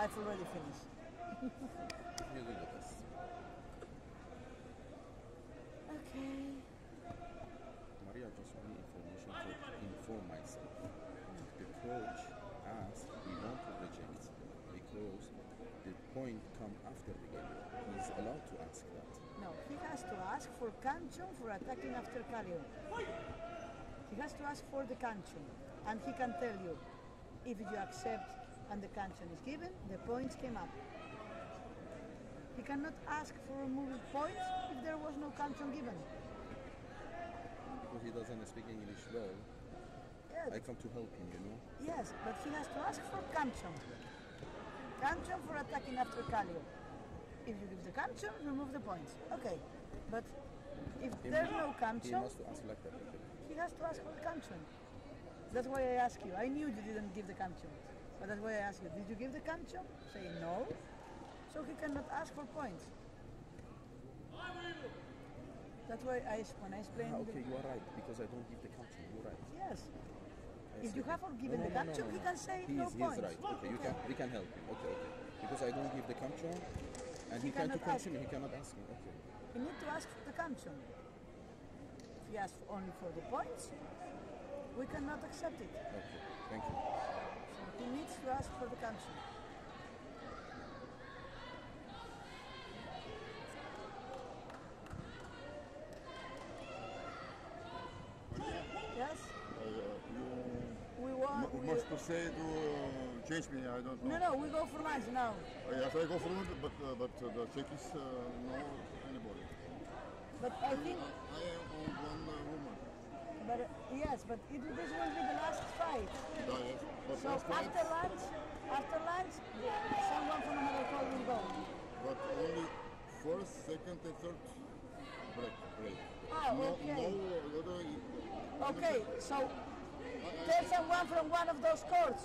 I've already finished. You do the best. Okay. Maria just wanted information to inform myself. The coach asked we want to reject because the point come after the game. He's allowed to ask that. No, he has to ask for Kanchon for attacking after Kaleo. He has to ask for the Kanchon, and he can tell you if you accept and the Kanchon is given, the points came up. He cannot ask for removing points if there was no Kanchon given. Because he doesn't speak English well, Yes. I come to help him, you know. Yes, but he has to ask for Kanchon. Kanchon for attacking after Kaleo. If you give the Kanchon, remove the points. Okay, but if there's no He Kanchon, must ask like that. he has to ask for the Kanchon. That's why I ask you. I knew you didn't give the Kanchon, but that's why I ask you. Did you give the Kanchon? Say no. So he cannot ask for points. That's why when I explained. Okay, you are right, because I don't give the country. You're right. Yes. I If see. you have given the Kanchon, he can say no He's points. right. Okay, we can help him. Okay. Because I don't give the country, and He he can't cannot continue. He cannot ask me. Okay. You need to ask for the Kanchon. If he asks only for the points, we cannot accept it. Okay. Thank you. So he needs to ask for the Kanchon. Yes? We want. Must to say to change me, I don't know. No, we go for lunch now. Yes, I go for it, but the Czechies no anybody. But I think, I am on one woman. but yes, but this will be the last fight. Yes. But So last night, after lunch, someone from another club will go. but only first, second, and third break. Ah, No, okay. no other. Okay, so tell someone from one of those courts.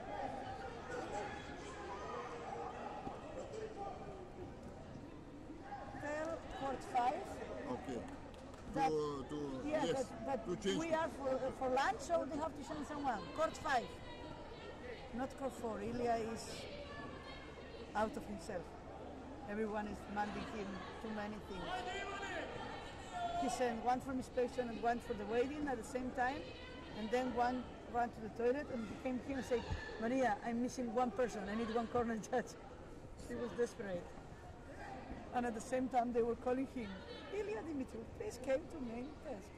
Tell court 5. Okay. That- To Yes, but to change. we are for lunch, so they have to send someone. Court 5, not court 4. Ilya is out of himself. Everyone is demanding him too many things. He sent one from inspection and one for the waiting at the same time, and then one ran to the toilet and came here and said, Maria, I'm missing one person. I need one corner judge. He was desperate. And at the same time, they were calling him, Ilya Dimitrov, please came to main desk.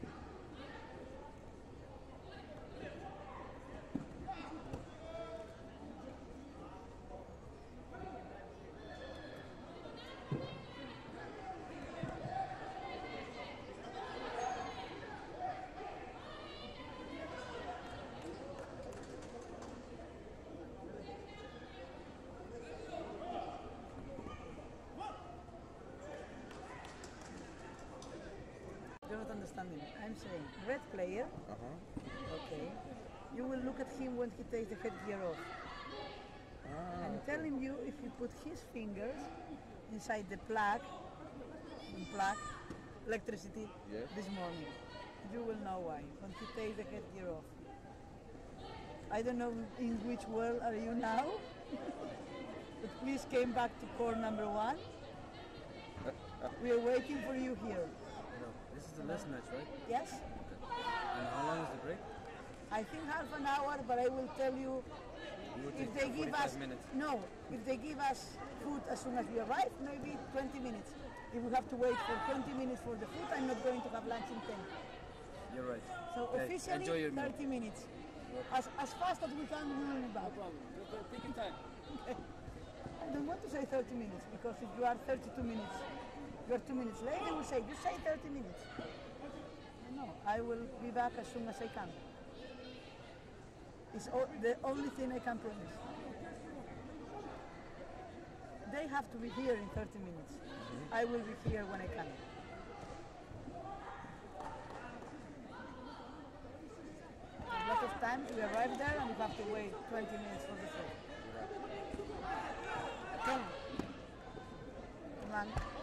You're not understanding. I'm saying, red player, okay, you will look at him when he takes the headgear off. I'm telling you, if you put his fingers inside the plug, electricity, Yes. this morning, you will know why, when he takes the headgear off. I don't know in which world are you now, but please came back to court number 1. We are waiting for you here. This is the last match, right? Yes? And how long is the break? I think half an hour, but I will tell you We will if take they give 45 us minutes. no, if they give us food as soon as we arrive, maybe 20 minutes. If we have to wait for 20 minutes for the food, I'm not going to have lunch in 10. You're right. So Okay, officially enjoy your meal. 30 minutes. As fast as we can, we will be back. Take your time. I don't want to say 30 minutes because if you are 32 minutes, you are 2 minutes late, they will say, you say 30 minutes. No, I will be back as soon as I can. It's the only thing I can promise. They have to be here in 30 minutes. I will be here when I can. A lot of times we arrive there and we have to wait 20 minutes for the food. Come on.